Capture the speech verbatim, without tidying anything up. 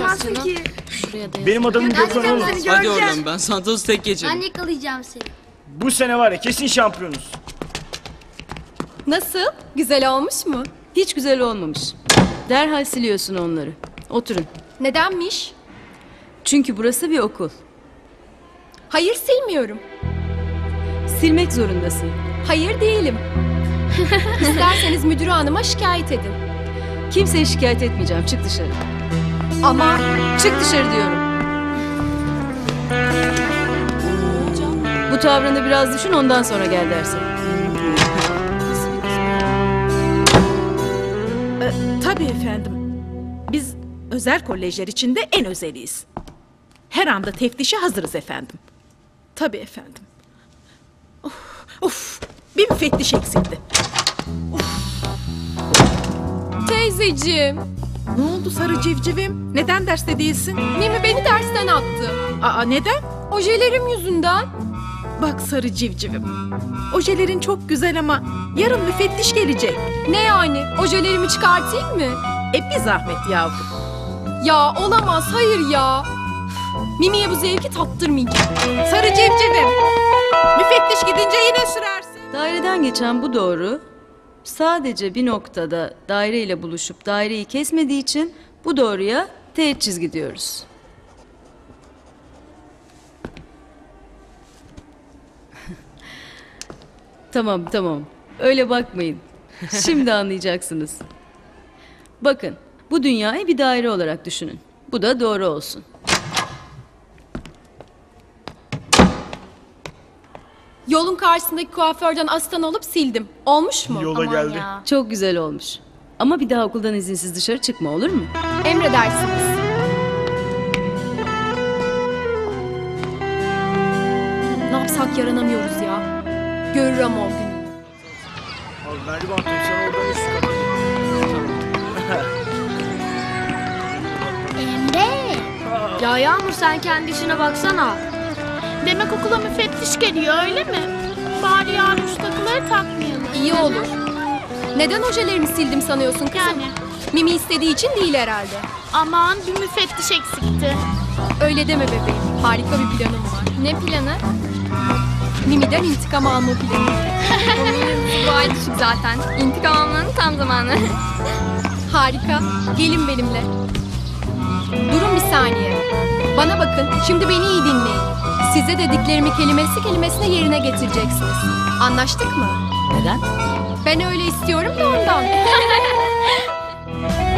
yakalayamazsın ki. Şuraya da Benim adamım Gökhan Göreceğim oğlum. seni, Hadi göreceğim. oradan, ben Santos'u tek geçerim. Ben yakalayacağım seni. Bu sene var ya kesin şampiyonuz. Nasıl? Güzel olmuş mu? Hiç güzel olmamış. Derhal siliyorsun onları. Oturun. Nedenmiş? Çünkü burası bir okul. Hayır, silmiyorum. Silmek zorundasın. Hayır değilim. İsterseniz müdür hanıma şikayet edin. Kimseye şikayet etmeyeceğim. Çık dışarı. Ama Çık dışarı diyorum. Bu tavrını biraz düşün, ondan sonra gel dersin. Tabii efendim. Biz özel kolejler içinde en özeliyiz. Her anda teftişe hazırız efendim. Tabii efendim. Of, of, bir müfettiş eksikti. teyzeciğim, Ne oldu sarı civcivim? Neden derste değilsin? Mimi beni dersten attı. Aa neden? Ojelerim yüzünden. Bak sarı civcivim. Ojelerin çok güzel ama yarın müfettiş gelecek. Ne yani? Ojelerimi çıkartayım mı? E bir zahmet yavrum. Ya olamaz, hayır ya. Mimi'ye bu zevki tattırmayacağım. Sarı civcivim. Müfettiş gidince yine sürersin. Daireden geçen bu doğru sadece bir noktada daire ile buluşup daireyi kesmediği için bu doğruya teğet çizgi diyoruz. Tamam tamam, öyle bakmayın. Şimdi anlayacaksınız. Bakın, bu dünyayı bir daire olarak düşünün. Bu da doğru olsun. Yolun karşısındaki kuaförden asistan olup sildim. Olmuş mu? Yola geldi. Ya. Çok güzel olmuş. Ama bir daha okuldan izinsiz dışarı çıkma, olur mu? Emredersiniz. Ne yapsak yaranamıyoruz ya. Görür ama o günü. Abi ver bantım sen oradan üstü kapat. Emre. Ya Yağmur sen kendi işine baksana. Demek okula müfettiş geliyor öyle mi? Bari yarın şu takıları takmayalım. İyi olur. Neden ojelerimi sildim sanıyorsun kızım? Yani Mimi istediği için değil herhalde. aman bir müfettiş eksikti. Öyle deme bebeğim. Harika bir planım var. Ne planı? Mimi'den intikam alma planı. Bu ay düşük zaten. İntikam almanın tam zamanı. Harika. Gelin benimle. Durun bir saniye. Bana bakın. Şimdi beni iyi dinleyin. Size dediklerimi kelimesi kelimesine yerine getireceksiniz. Anlaştık mı? Neden? Ben öyle istiyorum da ondan.